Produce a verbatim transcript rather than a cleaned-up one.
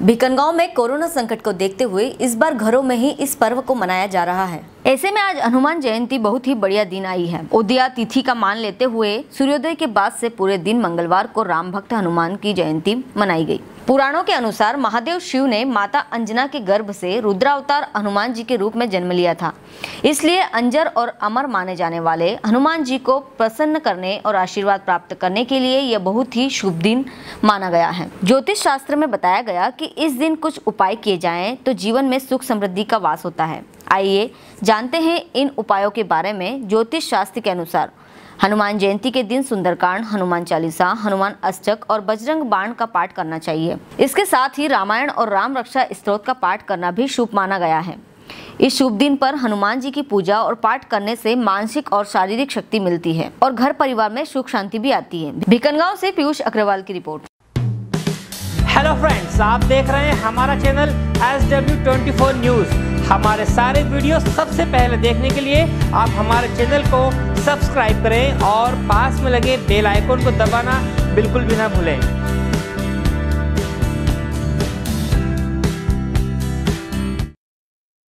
भिकनगांव में कोरोना संकट को देखते हुए इस बार घरों में ही इस पर्व को मनाया जा रहा है। ऐसे में आज हनुमान जयंती बहुत ही बढ़िया दिन आई है। उदया तिथि का मान लेते हुए सूर्योदय के बाद से पूरे दिन मंगलवार को राम भक्त हनुमान की जयंती मनाई गई। पुराणों के अनुसार महादेव शिव ने माता अंजना के गर्भ से रुद्रावतार हनुमान जी के रूप में जन्म लिया था, इसलिए अंजर और अमर माने जाने वाले हनुमान जी को प्रसन्न करने और आशीर्वाद प्राप्त करने के लिए यह बहुत ही शुभ दिन माना गया है। ज्योतिष शास्त्र में बताया गया कि इस दिन कुछ उपाय किए जाएं तो जीवन में सुख समृद्धि का वास होता है। आइए जानते हैं इन उपायों के बारे में। ज्योतिष शास्त्र के अनुसार हनुमान जयंती के दिन सुंदरकांड, हनुमान चालीसा, हनुमान अष्टक और बजरंग बाण का पाठ करना चाहिए। इसके साथ ही रामायण और राम रक्षा स्तोत्र का पाठ करना भी शुभ माना गया है। इस शुभ दिन पर हनुमान जी की पूजा और पाठ करने से मानसिक और शारीरिक शक्ति मिलती है और घर परिवार में सुख शांति भी आती है। भिकनगांव से पीयूष अग्रवाल की रिपोर्ट। हेलो फ्रेंड्स, आप देख रहे हैं हमारा channel S W twenty four news. हमारे सारे वीडियो सबसे पहले देखने के लिए आप हमारे चैनल को सब्सक्राइब करें और पास में लगे बेल आइकन को दबाना बिल्कुल भी ना भूलें।